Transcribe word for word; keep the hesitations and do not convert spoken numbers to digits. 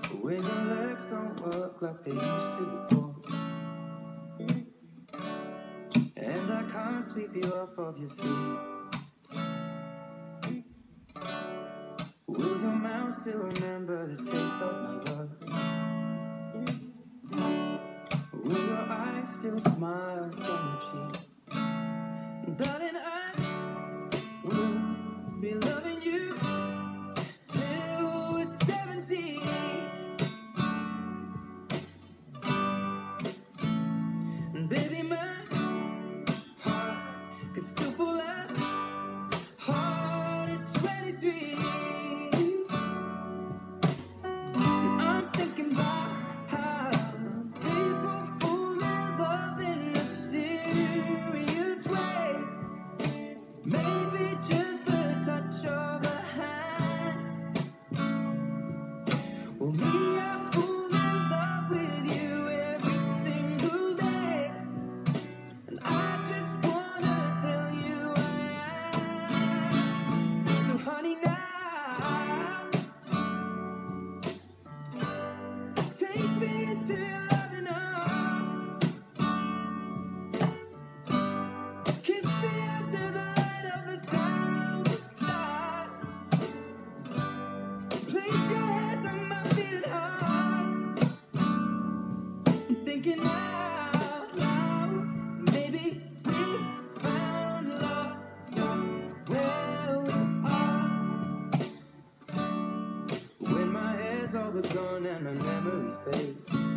When your legs don't work like they used to before, and I can't sweep you off of your feet. Will your mouth still remember the taste of my love? Will your eyes still smile from your cheek? Darling, I will be loving you till we're seventy. And baby, my heart could still fall out hard at twenty-three. And I'm thinking about how people fall in love in mysterious ways. Maybe just the touch of a hand. Well, me, I fall in love with you every single day, and I just wanna tell you I am. So honey, now take me into your loving arms. Kiss me under the light of a thousand stars. Place your head on my beating heart. I'm thinking out loud. Maybe we found love where we are. When my hair's all but gone and my memory fades,